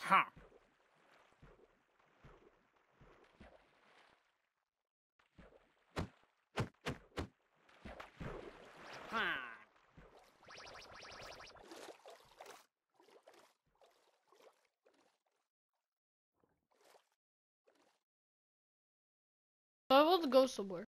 Ha! Ha! I want to go somewhere.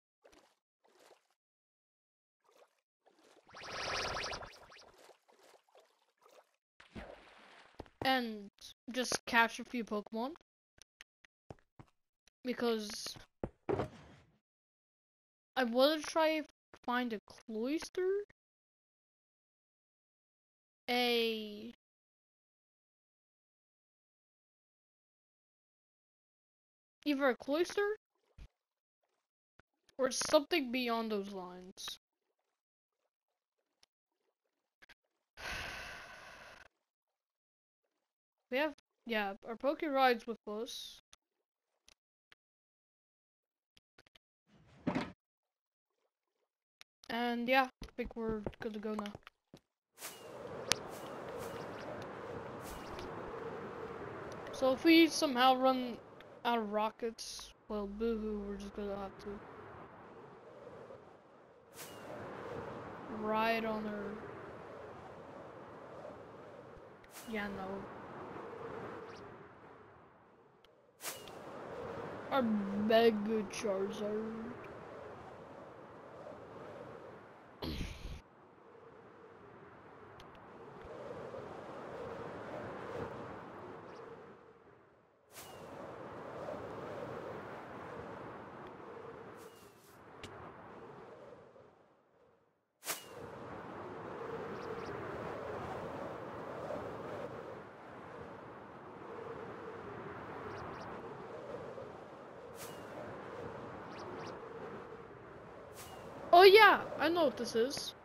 And just catch a few Pokemon. Because I want to try find a Cloyster. Either a Cloyster or something beyond those lines. We have, yeah, our Poke Ride's with us. And yeah, I think we're good to go now. So if we somehow run out of rockets, well, boohoo, we're just gonna have to ride on our... Yeah, no. Our Mega Charizard. Oh yeah, I know what this is.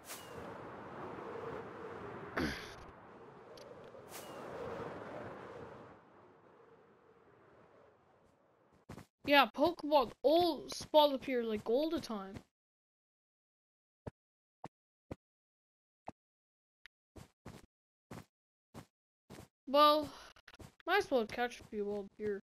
Yeah, Pokemon all spawn up here like all the time. Well, might as well catch a few while here.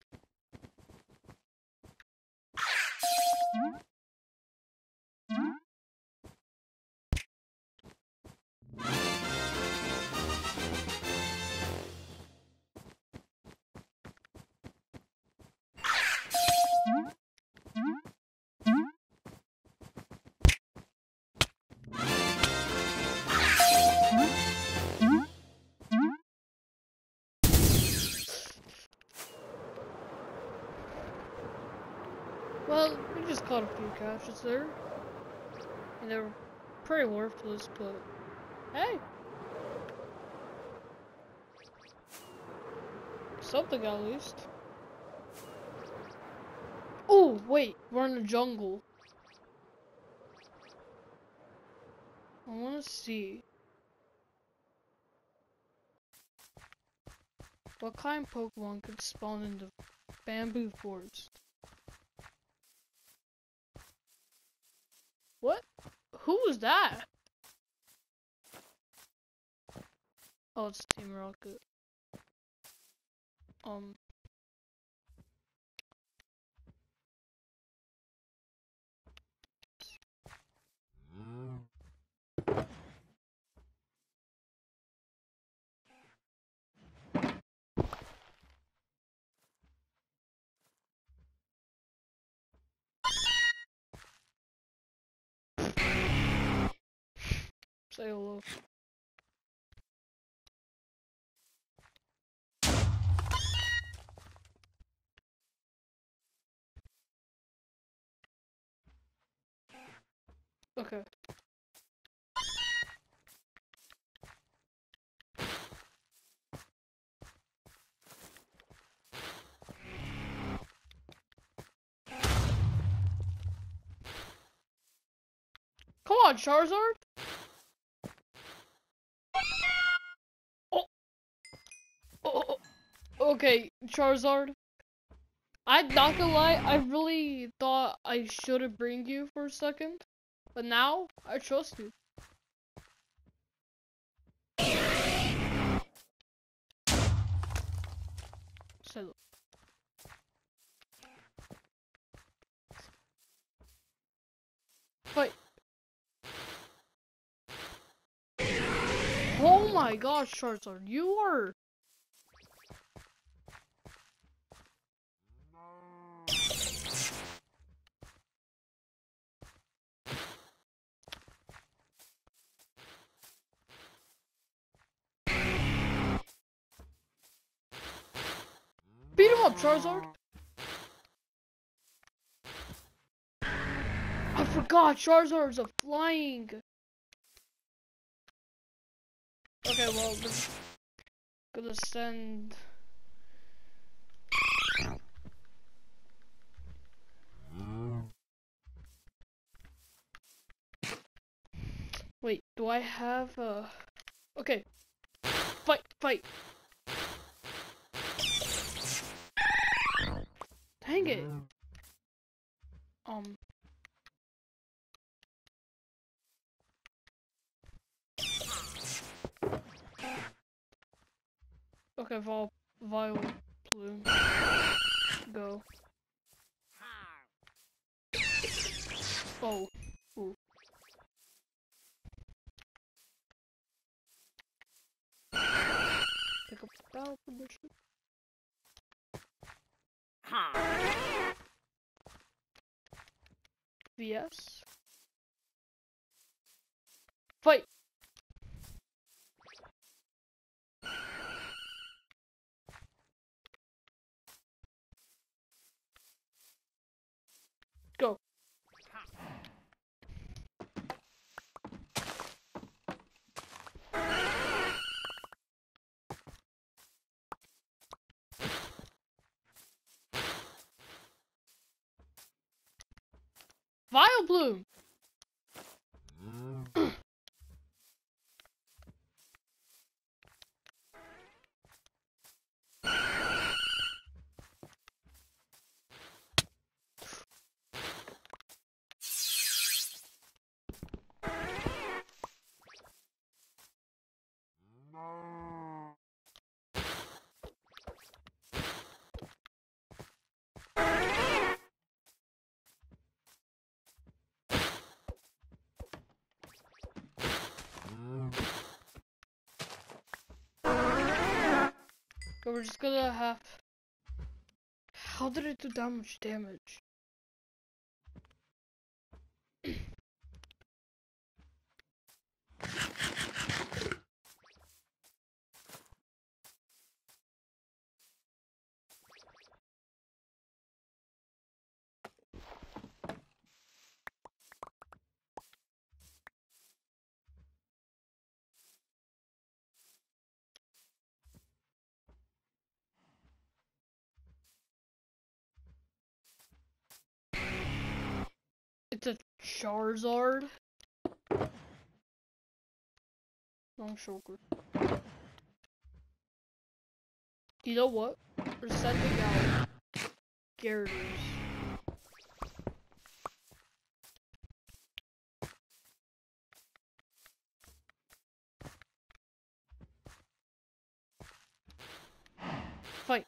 Well, we just caught a few catches there. And they were pretty worthless, but hey. Something at least. Oh, wait, we're in the jungle. I wanna see. What kind of Pokemon could spawn in the bamboo forest? What? Who was that? Oh, it's Team Rocket. Say hello. Okay. Come on, Charizard! Oh! Oh! Okay, Charizard. I'm not gonna lie, I really thought I shouldn't bring you for a second. But now, I trust you. Say look. Fight. Oh my gosh, Charizard, you are... Beat him up, Charizard. I forgot Charizard's a flying. Okay, well, we're gonna send. Wait, do I have a? Okay, fight. Dang it. Okay, Violet Plume, go. Oh, ooh. Pick up the battle position. VS. Fight. Go. Vileplume. Okay, we're just gonna have. How did it do that much damage? It's a Charizard. Long shoulder. You know what? We're sending out Gyarados. Fight.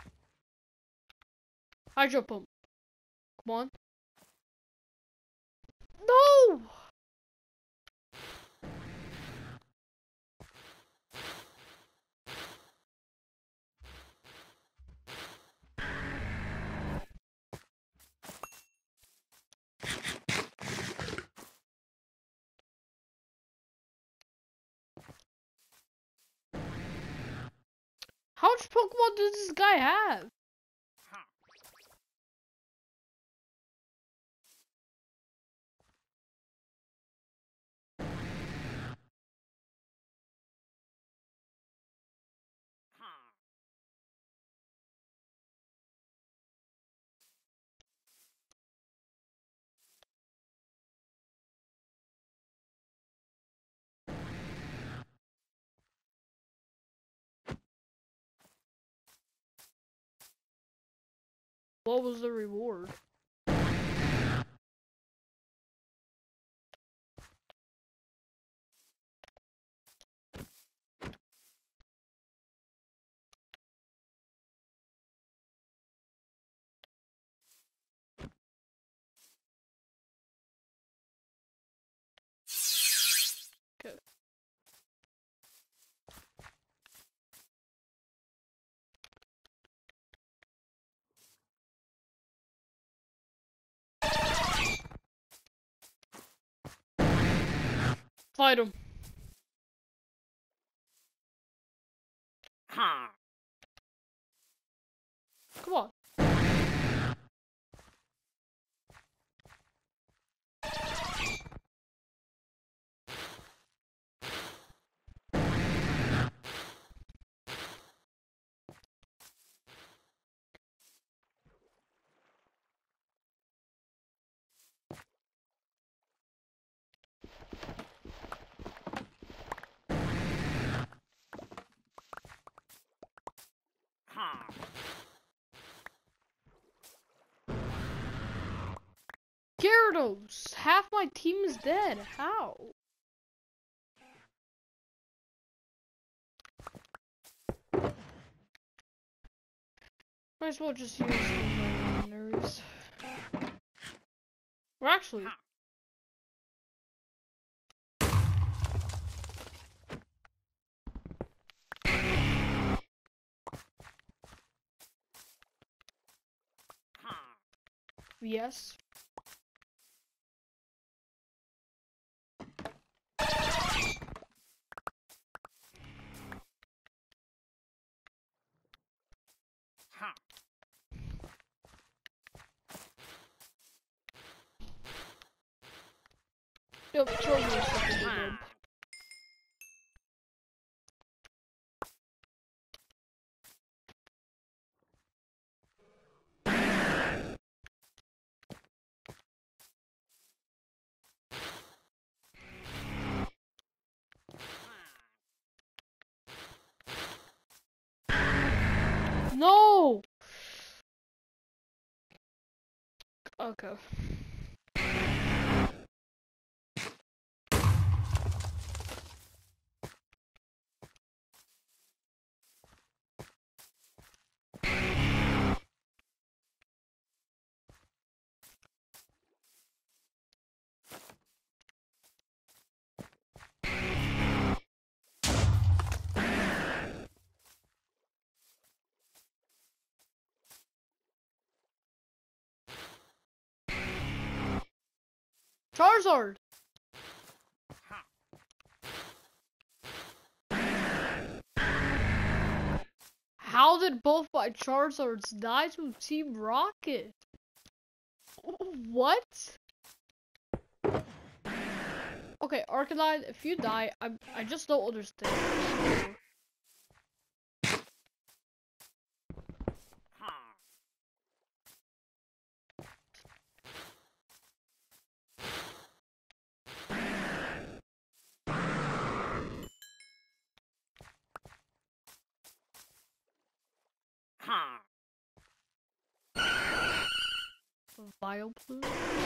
Hydro Pump. Come on. No! How much Pokemon does this guy have? What was the reward? Fight him. Come on. Gyarados! Half my team is dead. How? Might as well just use my nerves. Or actually... Yes. Yep, Charlie is fucking dead. No! Okay. Charizard! How did both my Charizards die to Team Rocket? What? Okay, Arcanine, if you die, I just don't understand. Vileplume?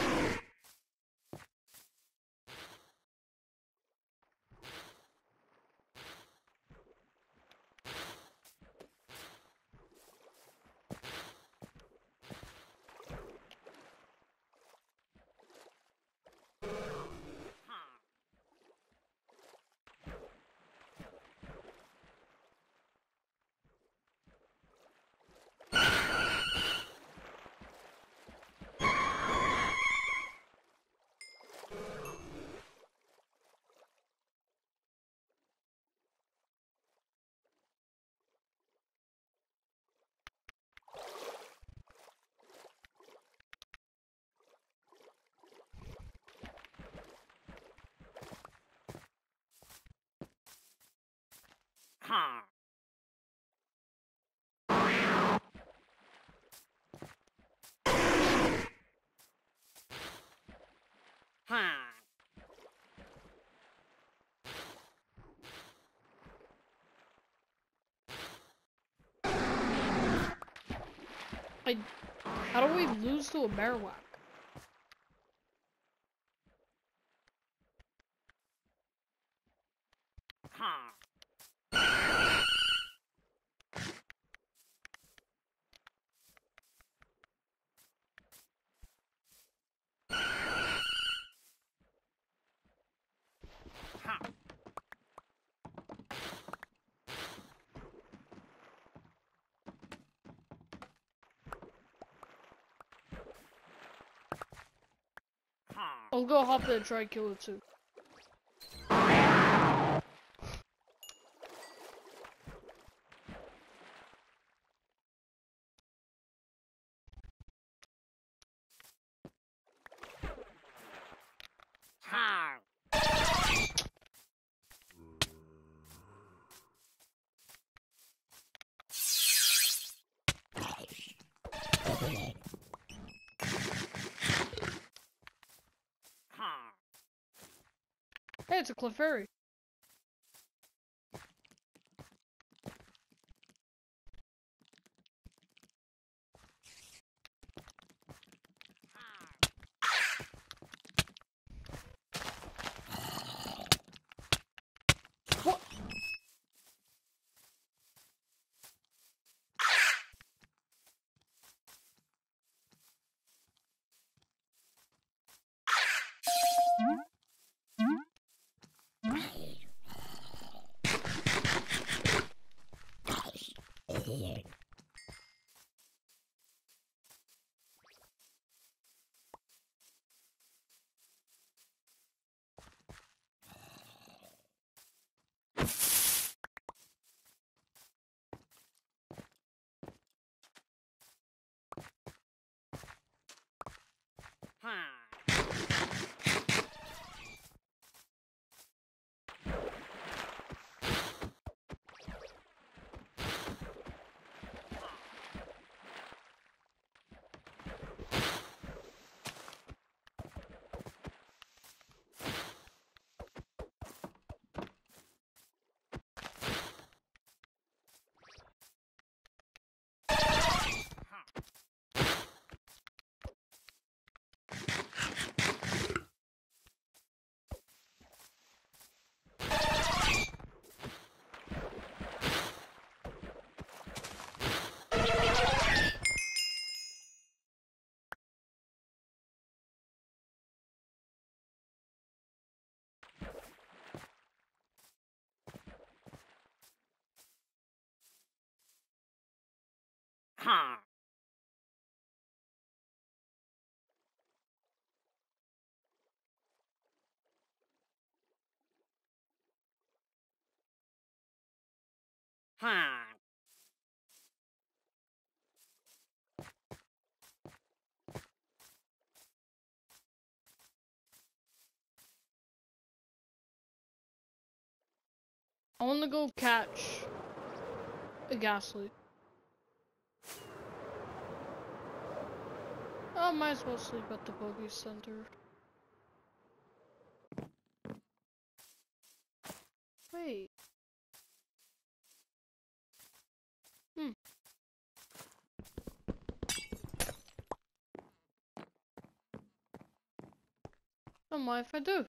How do we lose to a Marowak? I'll go hop in and try and kill it too. it's a Clefairy. What? I wanna go catch a Ghastly. I might as well sleep at the Bogey Center. Wait. I don't mind if I do.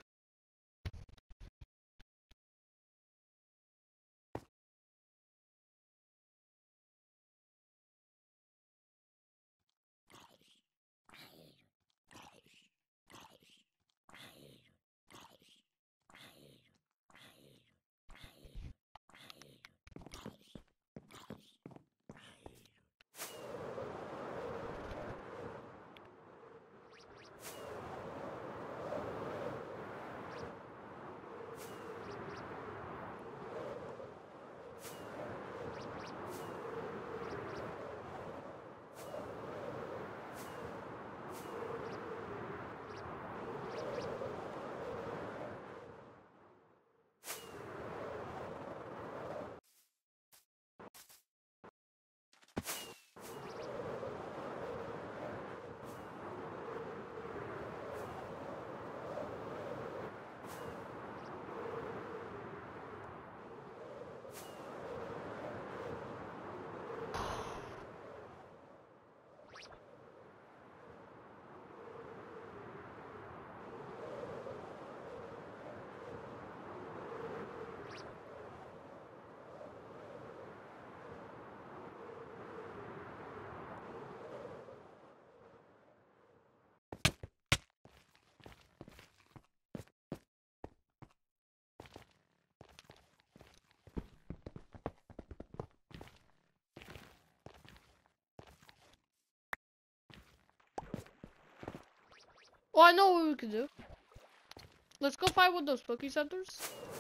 Well, I know what we could do. Let's go fight with those Poké Centers.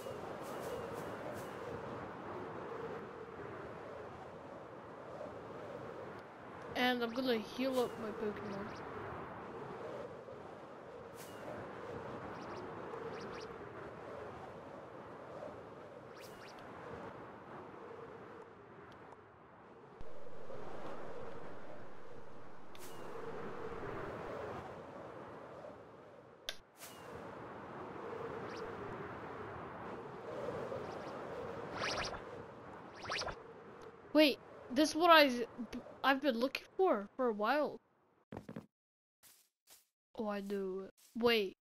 And I'm gonna heal up my Pokemon. This is what I've been looking for a while. Oh, I do. Wait.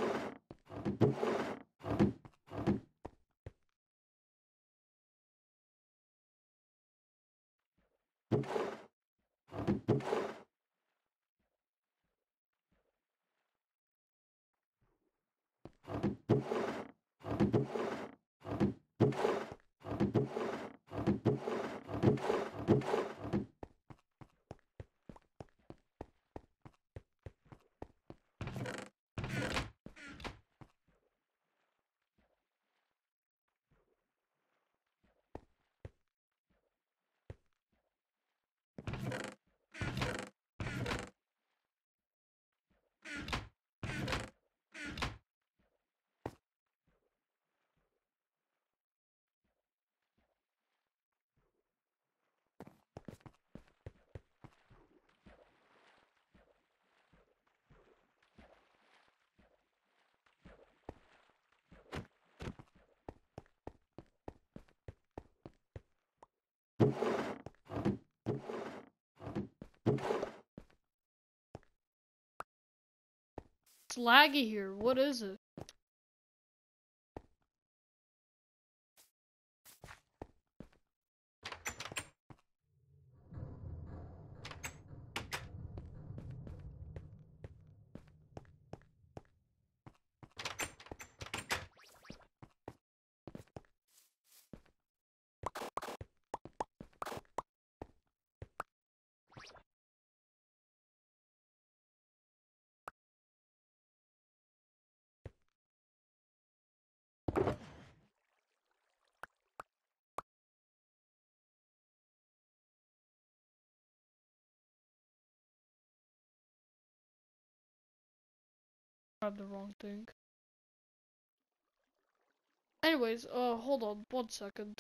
It's laggy here. What is it? Grabbed the wrong thing. Anyways, hold on 1 second.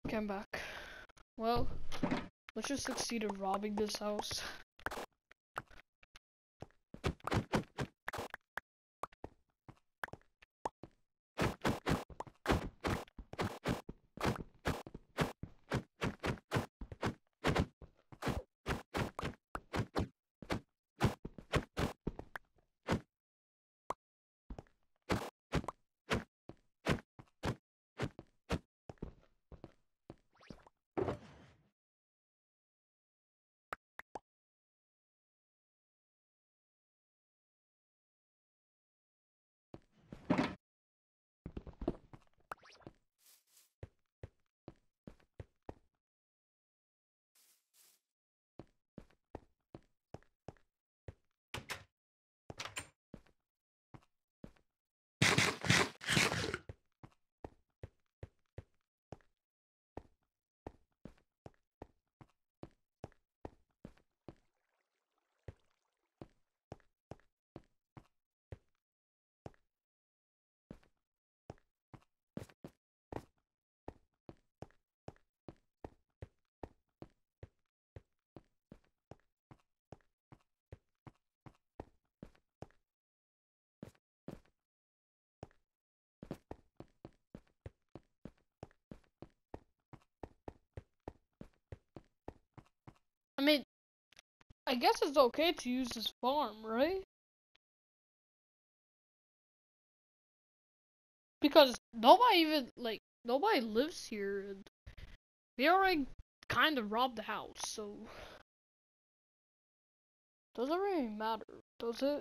Okay, I'm back. Well, let's just succeed in robbing this house. I mean, I guess it's okay to use this farm, right? Because nobody even, like, nobody lives here, and we already kind of robbed the house, so... Doesn't really matter, does it?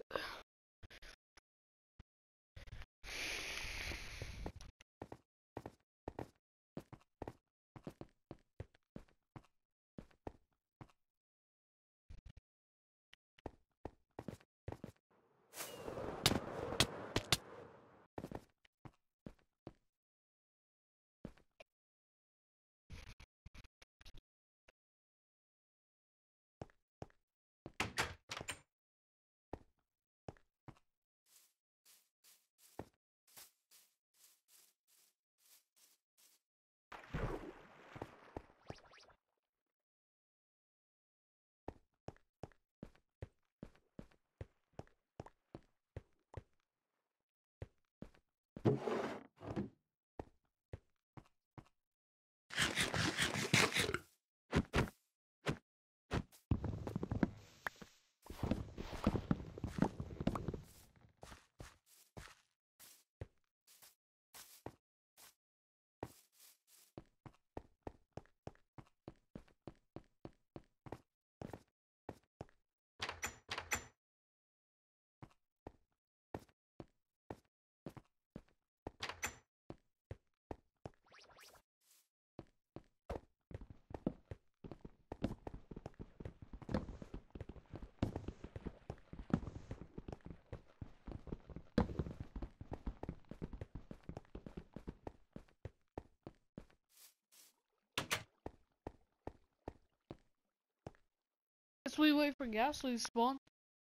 Guess we wait for Ghastly to spawn.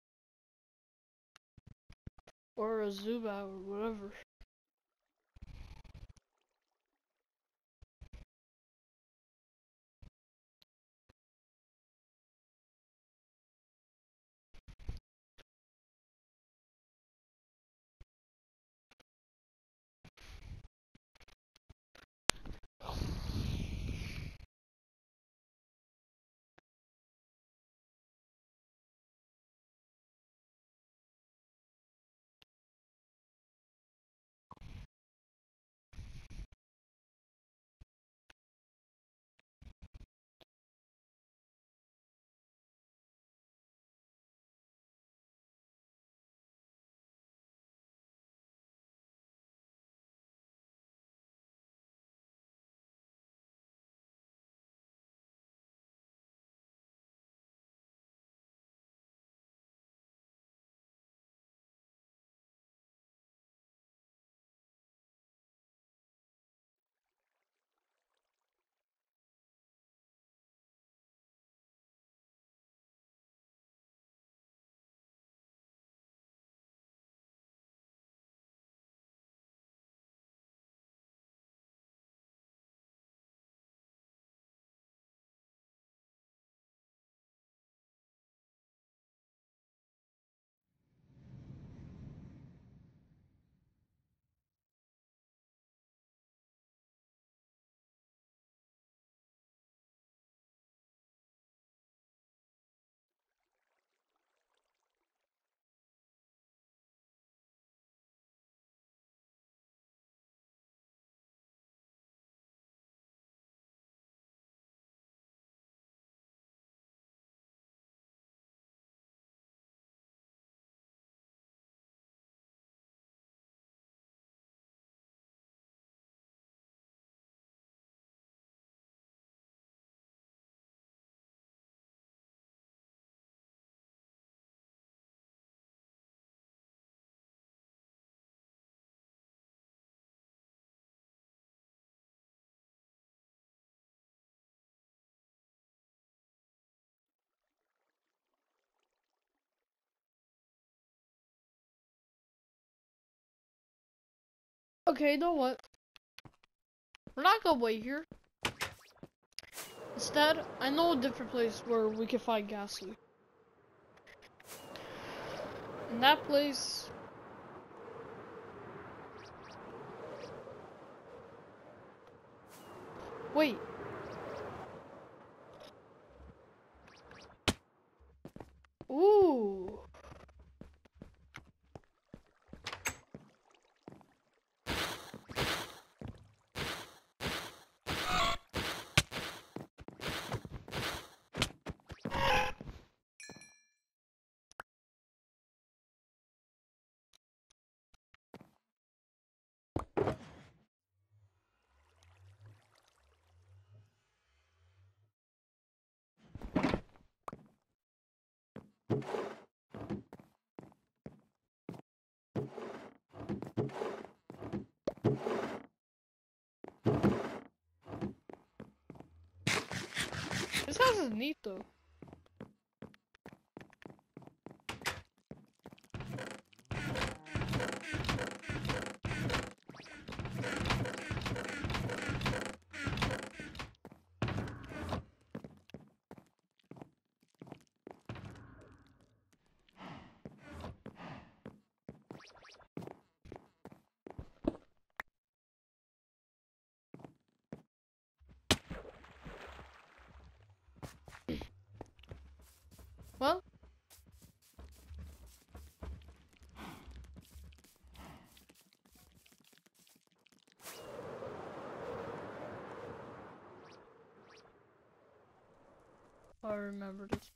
Or a Zubat or whatever. Okay, you know what? We're not gonna wait here. Instead, I know a different place where we can find Ghastly. And that place... Wait. Ooh. This house is neat though. Well, I remember this.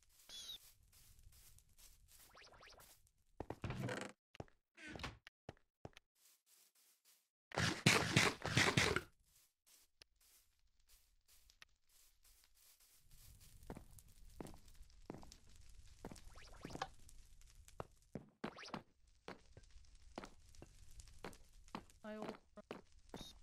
My old friends.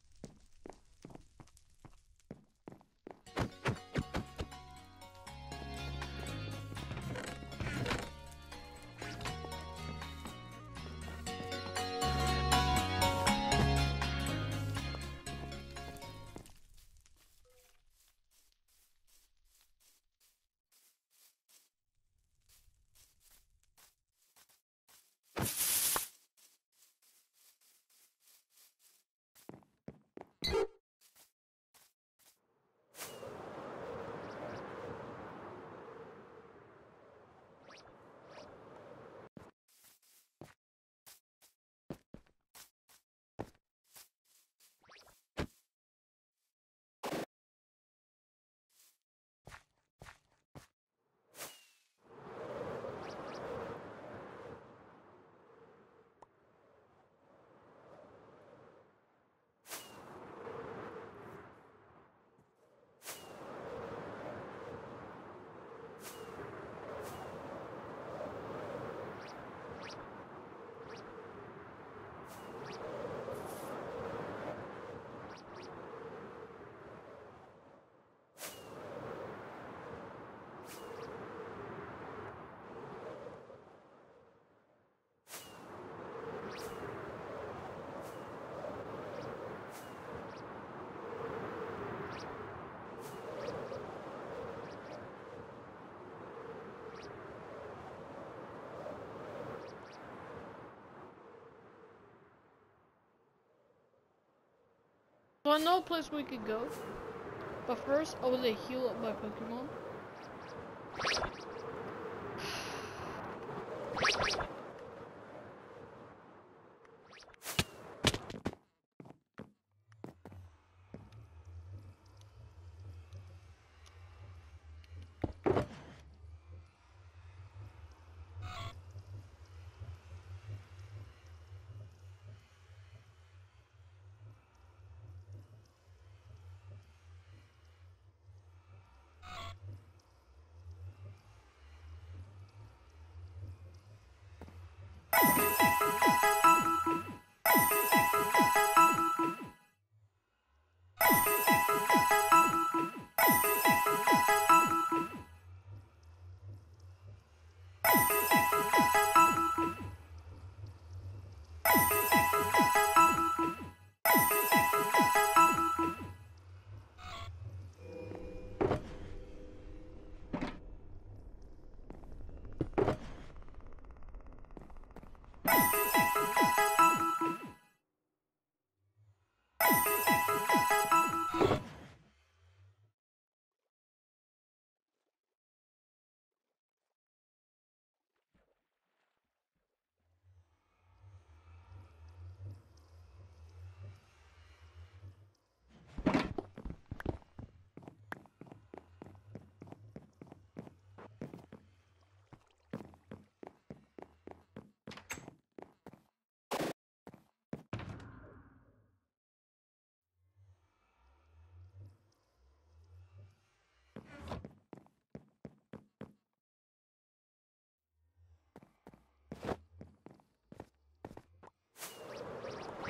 So I know a place we could go. But first, I want to heal up my Pokemon.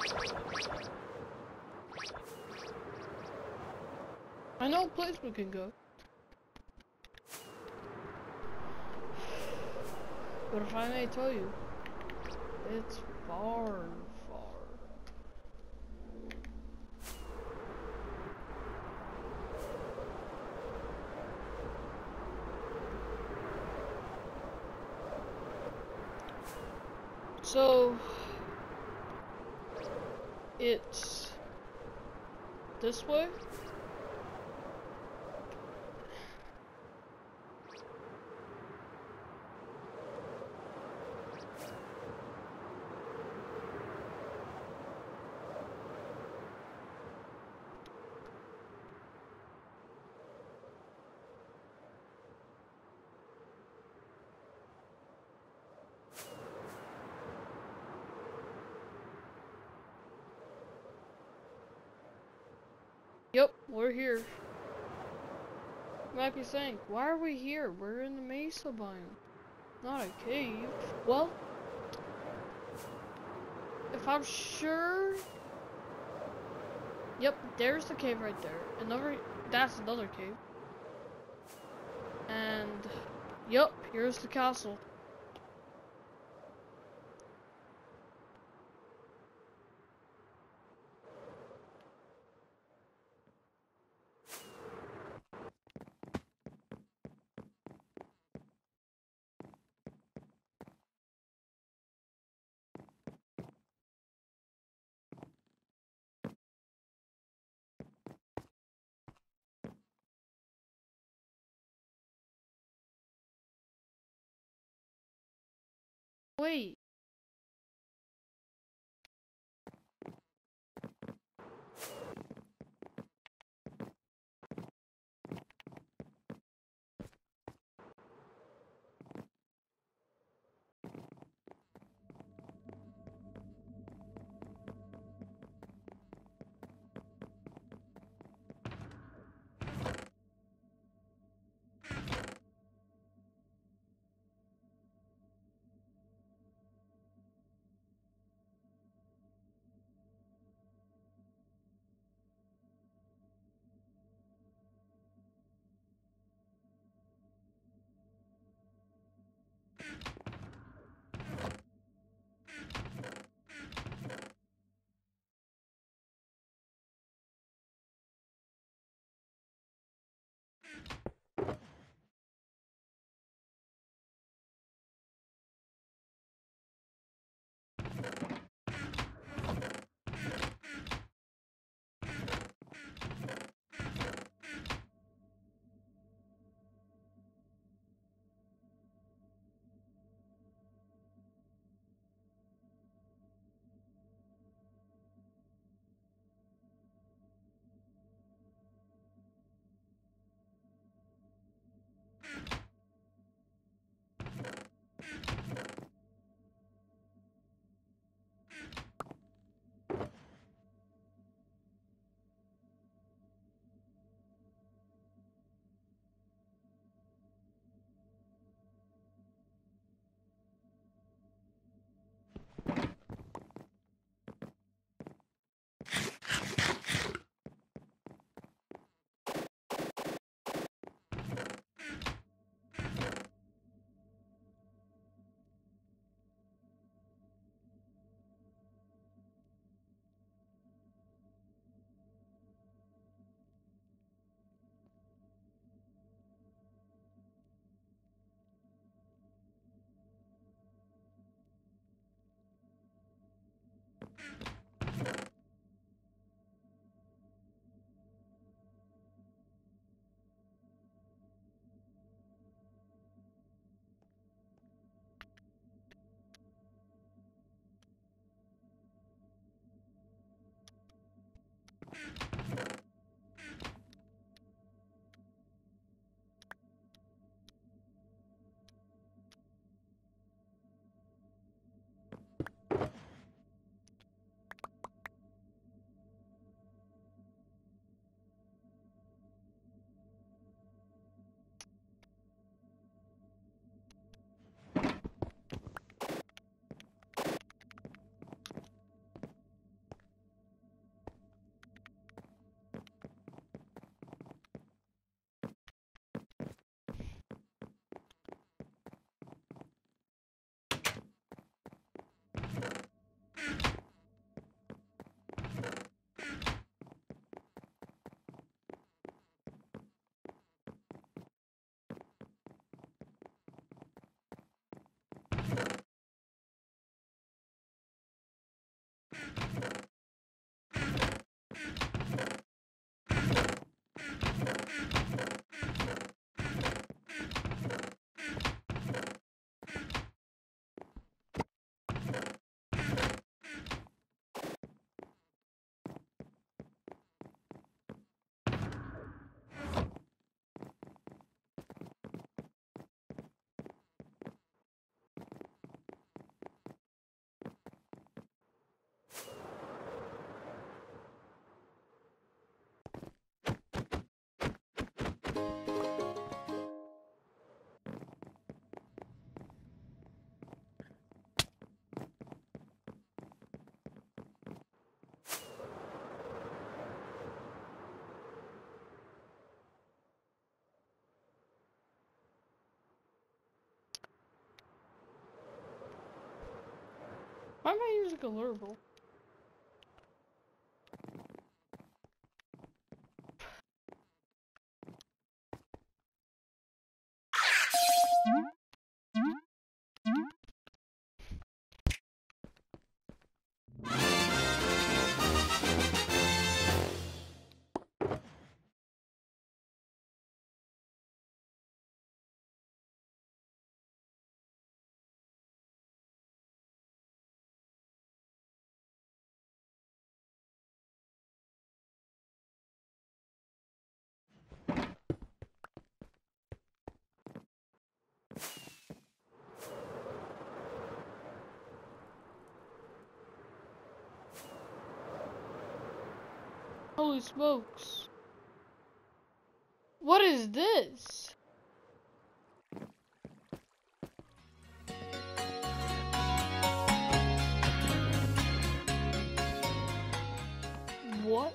I know a place we can go. But if I may tell you, it's far, far. So, it's this way. Yep, we're here. You might be saying, why are we here? We're in the Mesa biome, not a cave. Well, if I'm sure... Yep, there's the cave right there. That's another cave. And, yep, here's the castle. Wait. Why am I using a lurble? Holy smokes. What is this? What?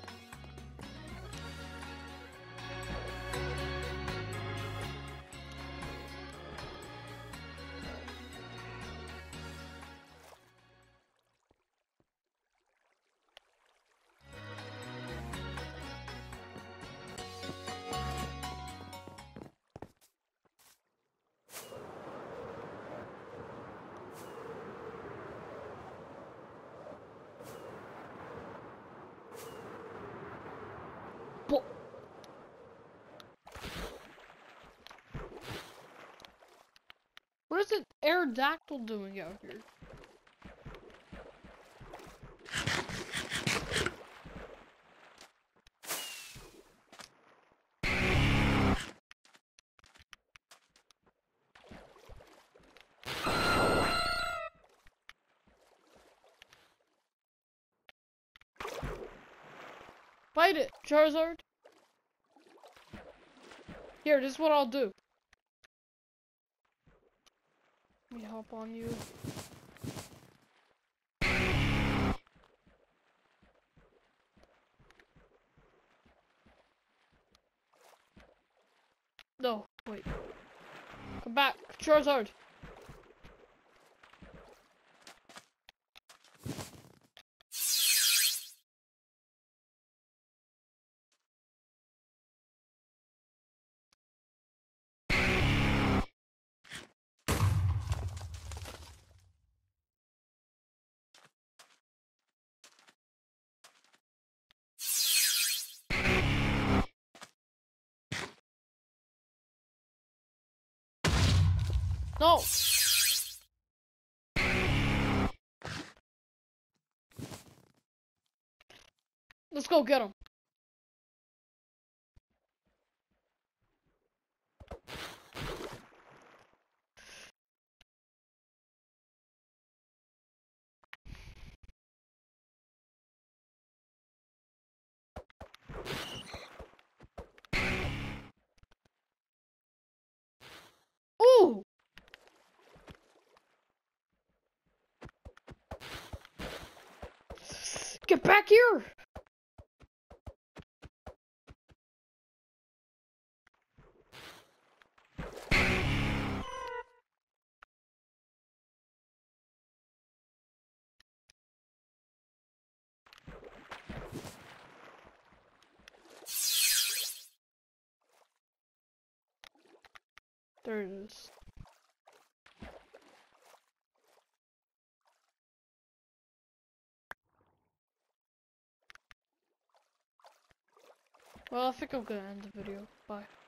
What is an Aerodactyl doing out here? Fight it, Charizard. Here, this is what I'll do. Let me hop on you. No, wait. Come back, Charizard. No. Let's go get him. Ooh. Get back here. There it is. Well, I think I'm gonna end the video. Bye.